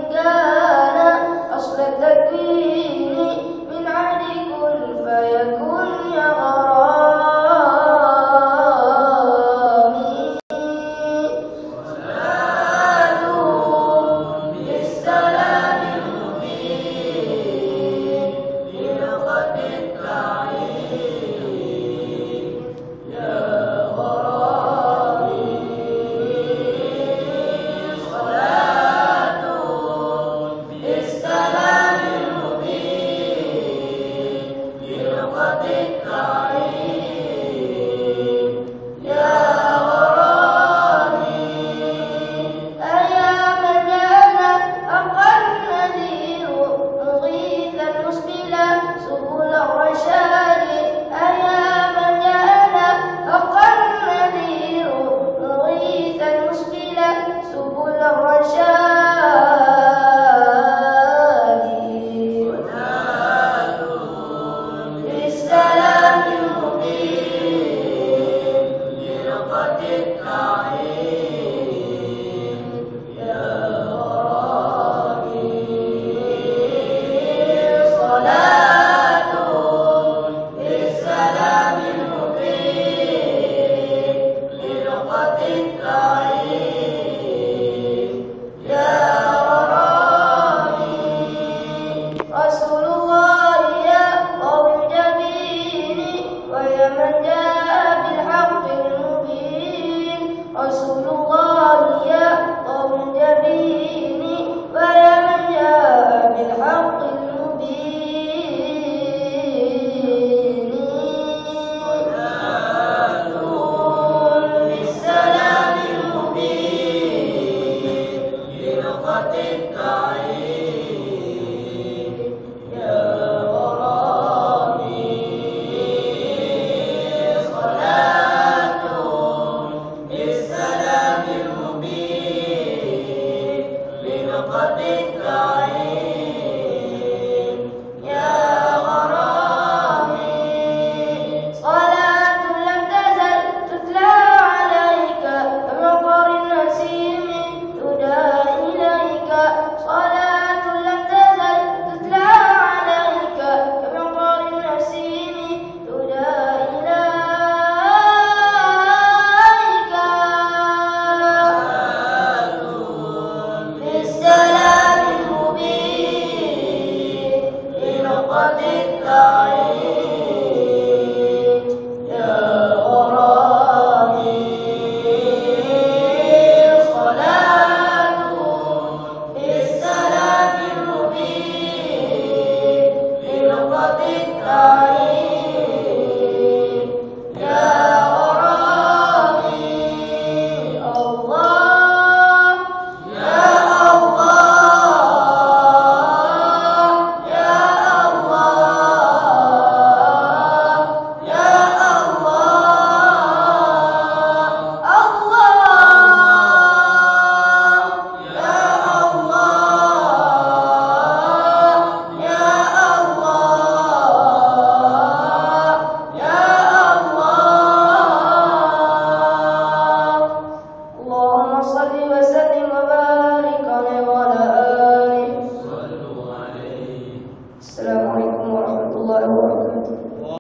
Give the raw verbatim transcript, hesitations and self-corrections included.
كان أصل التكوين من عهد كن فيكن يا غرامي صلاة بالسلام المبين للقد التعين يا غرامي صلاة بالسلام المبين للقد التعين يا غرامي أيا من جانا أقى النذير مغيثا مسبلا سبل الرشاد أيا من جانا أقى النذير مغيثا مسبلا سبل الرشاد بالسلام المبين للقد التعين يا غرامي صلاة بالسلام المبين للقد التعين يا غرامي رسول الله يا قوم جبين ويا من جاء بالحق المبين رسول الله يا قوم جبين ويا من جاء بالحق المبين صلاة بالسلام المبين للقد التعين يا غرامي صلاة بالسلام المبين للقد التعين يا غرامي صلاة لم تزل تتلى عليك كمطر النسيم تدعى إليك صلاة لم تزل تتلى عليك كمطر النسيم تدعى إليك بالسلام المبين للقد التعين يا غرامي صلاة بالسلام المبين للقد التعين يا غرامي الله يا الله يا الله يا الله الله يا الله يا الله يا الله اللهم صل وسلم وبارك عليه وعلى آله. السلام عليكم ورحمة الله